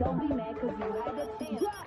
Don't be mad cause you had a chance.